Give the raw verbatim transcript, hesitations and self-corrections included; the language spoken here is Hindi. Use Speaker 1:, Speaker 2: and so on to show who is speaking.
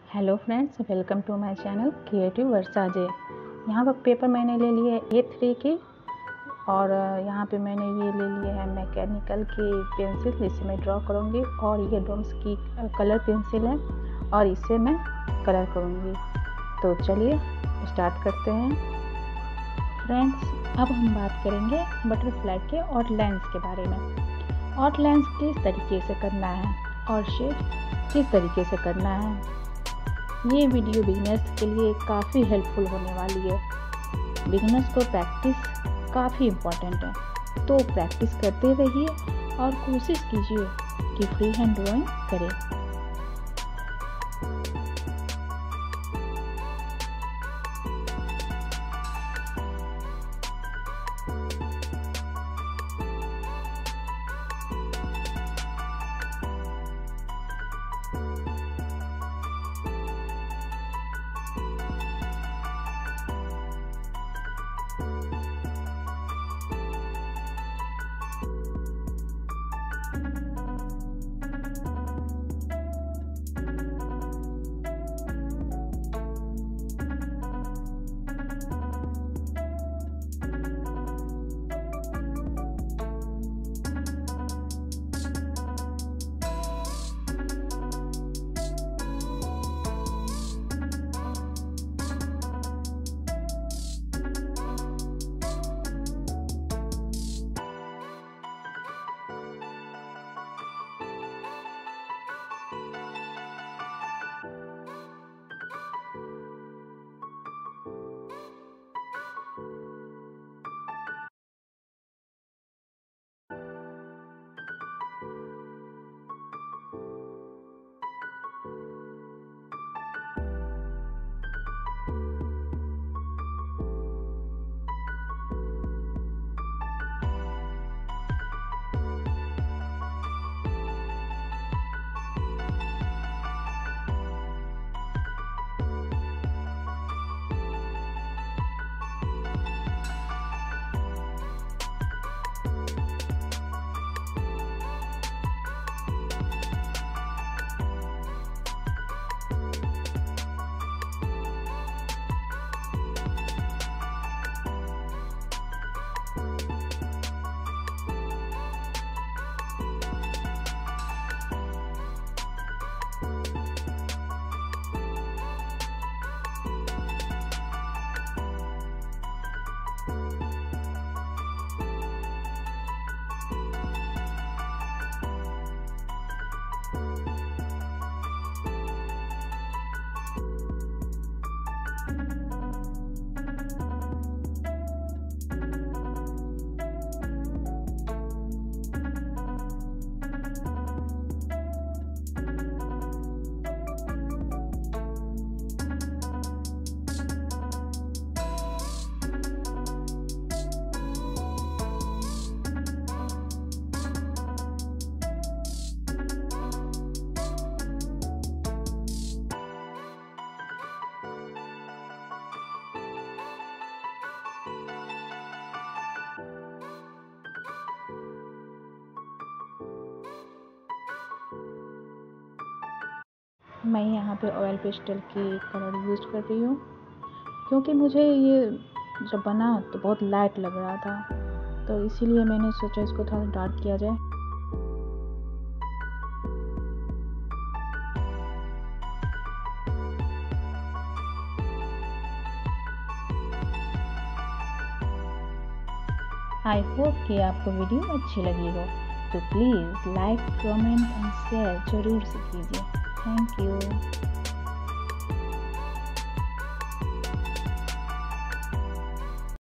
Speaker 1: Hello friends, welcome to my channel creative Varsha जे। यहाँ पर पेपर मैंने ले लिए ए थ्री की और यहाँ पे मैंने ये ले लिए है मैकेनिकल की पेंसिल, जिससे मैं ड्रॉ करूँगी। और ये डोम्स की कलर पेंसिल है और इससे मैं कलर करूँगी। तो चलिए स्टार्ट करते हैं फ्रेंड्स। अब हम बात करेंगे बटरफ्लाई के आउटलाइंस के बारे में। आउटलाइंस किस तरीके से करना है और शेड किस तरीके से करना है, ये वीडियो बिगिनर्स के लिए काफ़ी हेल्पफुल होने वाली है। बिगिनर्स को प्रैक्टिस काफ़ी इम्पॉर्टेंट है, तो प्रैक्टिस करते रहिए और कोशिश कीजिए कि फ्री हैंड ड्राइंग करें। मैं यहाँ पे ऑयल पेस्टल की कलर यूज़ कर रही हूँ, क्योंकि मुझे ये जब बना तो बहुत लाइट लग रहा था, तो इसीलिए मैंने सोचा इसको थोड़ा डार्क किया जाए। आई होप कि आपको वीडियो अच्छी लगी हो, तो please like, comment and share जरूर से कीजिए। Thank you.